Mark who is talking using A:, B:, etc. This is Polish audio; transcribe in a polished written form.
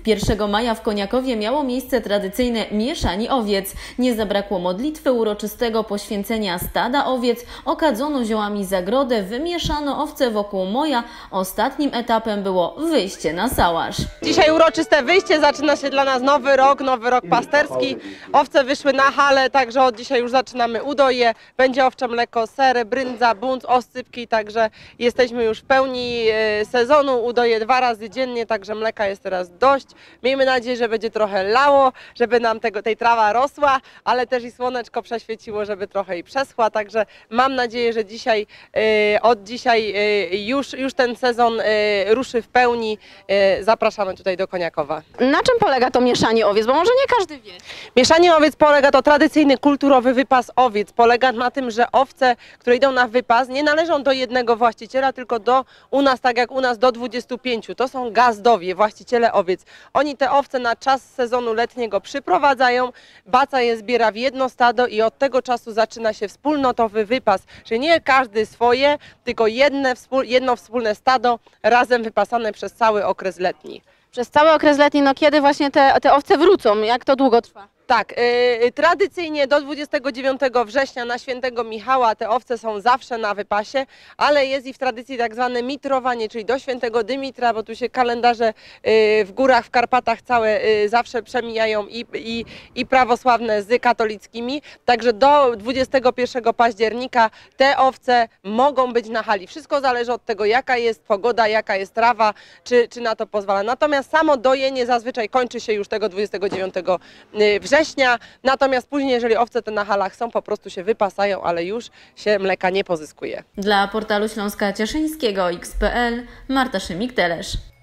A: 1 maja w Koniakowie miało miejsce tradycyjne mieszanie owiec. Nie zabrakło modlitwy, uroczystego poświęcenia stada owiec, okadzono ziołami zagrodę, wymieszano owce wokół moja. Ostatnim etapem było wyjście na sałasz.
B: Dzisiaj uroczyste wyjście, zaczyna się dla nas nowy rok pasterski. Owce wyszły na halę, także od dzisiaj już zaczynamy udoje. Będzie owcze mleko, sery, bryndza, bunt, oscypki, także jesteśmy już w pełni sezonu. Udoje 2 razy dziennie, także mleka jest teraz dość. Miejmy nadzieję, że będzie trochę lało, żeby nam tej trawa rosła, ale też i słoneczko prześwieciło, żeby trochę i przeschła, także mam nadzieję, że dzisiaj, od dzisiaj już ten sezon ruszy w pełni. Zapraszamy tutaj do Koniakowa.
C: Na czym polega to mieszanie owiec? Bo może nie każdy wie.
B: Mieszanie owiec to tradycyjny, kulturowy wypas owiec. Polega na tym, że owce, które idą na wypas, nie należą do jednego właściciela, tylko u nas, tak jak u nas, do 25. To są gazdowie, właściciele owiec. Oni te owce na czas sezonu letniego przyprowadzają, baca je zbiera w jedno stado i od tego czasu zaczyna się wspólnotowy wypas. Czyli nie każdy swoje, tylko jedno wspólne stado razem wypasane przez cały okres letni.
C: Przez cały okres letni, no kiedy właśnie te owce wrócą? Jak to długo trwa?
B: Tak, tradycyjnie do 29 września na Świętego Michała te owce są zawsze na wypasie, ale jest i w tradycji tak zwane mitrowanie, czyli do Świętego Dymitra, bo tu się kalendarze w górach, w Karpatach całe zawsze przemijają i prawosławne z katolickimi, także do 21 października te owce mogą być na hali. Wszystko zależy od tego, jaka jest pogoda, jaka jest trawa, czy na to pozwala. Natomiast samo dojenie zazwyczaj kończy się już tego 29 września. Natomiast później, jeżeli owce te na halach są, po prostu się wypasają, ale już się mleka nie pozyskuje.
A: Dla portalu Śląska Cieszyńskiego X.pl Marta Szymik-Telesz.